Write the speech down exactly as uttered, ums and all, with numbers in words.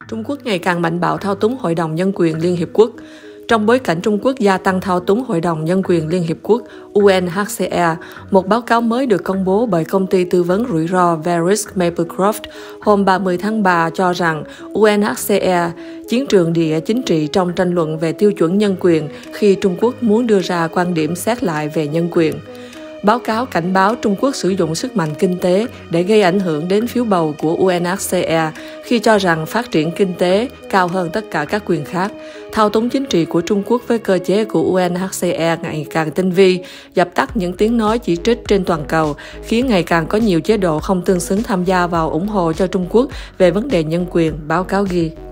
Trung Quốc ngày càng mạnh bạo thao túng Hội đồng Nhân quyền Liên Hiệp Quốc. Trong bối cảnh Trung Quốc gia tăng thao túng Hội đồng Nhân quyền Liên Hiệp Quốc U N H C R, một báo cáo mới được công bố bởi công ty tư vấn rủi ro Verisk Maplecroft hôm ba mươi tháng ba cho rằng U N H C R chiến trường địa chính trị trong tranh luận về tiêu chuẩn nhân quyền khi Trung Quốc muốn đưa ra quan điểm xét lại về nhân quyền. Báo cáo cảnh báo Trung Quốc sử dụng sức mạnh kinh tế để gây ảnh hưởng đến phiếu bầu của U N H C R khi cho rằng phát triển kinh tế cao hơn tất cả các quyền khác. Thao túng chính trị của Trung Quốc với cơ chế của U N H C R ngày càng tinh vi, dập tắt những tiếng nói chỉ trích trên toàn cầu, khiến ngày càng có nhiều chế độ không tương xứng tham gia vào ủng hộ cho Trung Quốc về vấn đề nhân quyền, báo cáo ghi.